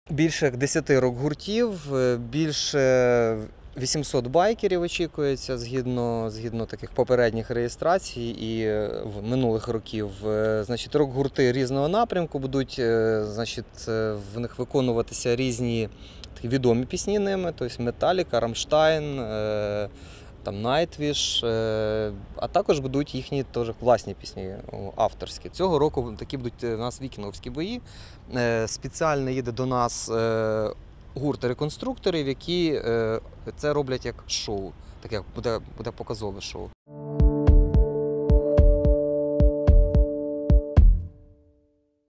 Більше 10 рок-гуртів, більше 800 байкерів очікується згідно таких попередніх реєстрацій і в минулих років. Значить, рок-гурти різного напрямку будуть, значить, в них виконуватися різні такі відомі пісні ними, тобто Металіка, Рамштайн, там Nightwish, а також будуть їхні теж власні пісні авторські. Цього року такі будуть у нас вікінговські бої. Спеціально їде до нас гурт реконструкторів, які це роблять як шоу, так як буде показове шоу.